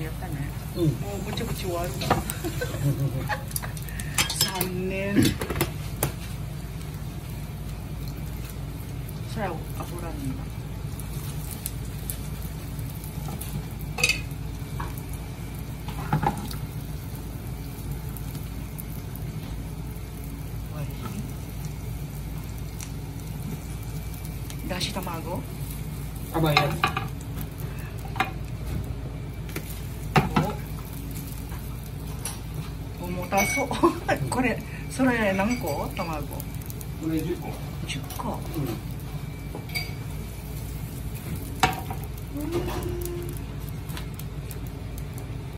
やったね。 うん。 もうぼちぼち終わるから。3年。それは油にな。だし卵甘いやつ。 重たそうこれそれ何個卵？ これ10個。 10個。 うん。